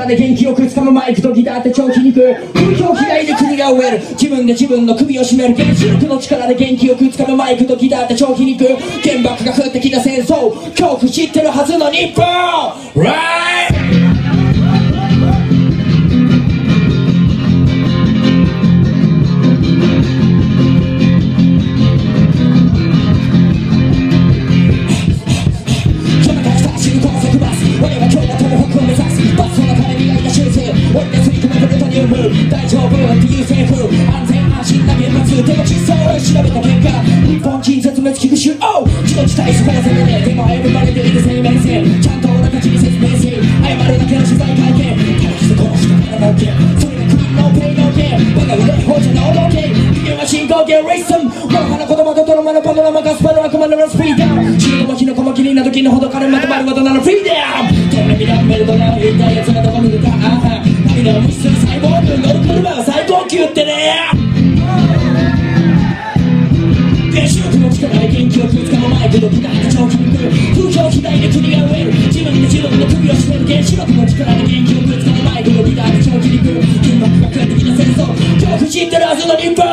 力で元気よく掴むマイクとギターって超皮肉。風評被害で国が飢える。自分で自分の首を絞める。原子力の力で元気よく掴むマイクとギターって超皮肉。原爆が降ってきた戦争、恐怖知ってるはずの日本。Right!大丈夫っていう政府、安全安心な原発でも実際を調べた結果、日本人絶滅危惧種、自動地帯スポーツででも選ばれている生命線、ちゃんと俺たちに説明せ、謝るだけの取材会見、楽しくこの人から儲け、それが国のペイのゲー、我が腕法者のロケ、微妙な信号ゲーレイスン、モロハな言葉とドラマのパノラマガスパル悪魔のスピーダー、仕事も火の小気にな時のほど金まとまることなのフリーダム、トレビランメルドな言ったやつがどこ見るか、涙を無視する細胞分乗る車は最高級ってね。原子力の力で元気よく掴むマイクのギターが超気に来る。風評被害で国が飢える。自分で自分の首を絞める。原子力の力で元気よく掴むマイクのギターが超気に来る。原爆が降ってきた戦争、恐怖知ってるはずの日本。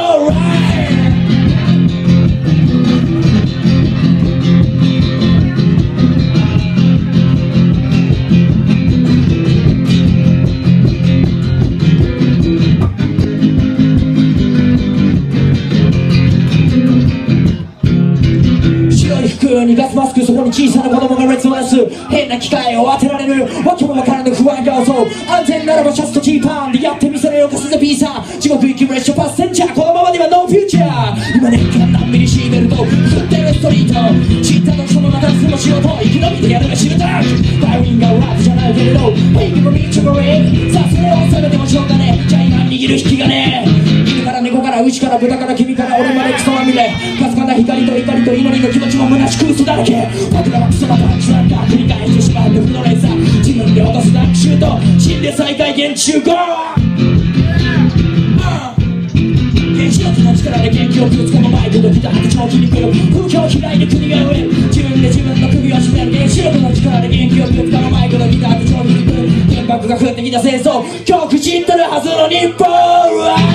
にガスマスク、そこに小さな子供が列をなす。変な機械を当てられる。わけもわからぬ不安が襲う。安全ならばシャツとジーパンでやってみせろよ、かすぜ B さん。地獄行き列車パッセンジャー、このままではノーフューチャー。今年間何ミリシーベルト振ってるストリート、知ったとそのまたその仕事生き延びてやるが知るだ。バイウィンがラップじゃないけれど、ウィングもミーチョコレイ、さあそれを攻めてもしょうがねえ。じゃあ今握る引き金、犬から猫から牛から豚から君から俺までクソまみれ、かすかな光と怒りと祈りの気持ちも虚しく嘘だらけ。僕らはクソなパンチなんか繰り返してしまう負の連鎖、自分で落とすダックシュート、死んで再開現集合。原子力の力で元気よく掴むマイクとギターで超気に来る。風評被害で国が飢える。自分で自分の首を絞める。原子力の力で元気よく掴むマイクとギターで超気に来る。原爆が降ってきた戦争、恐怖知ってるはずの日本。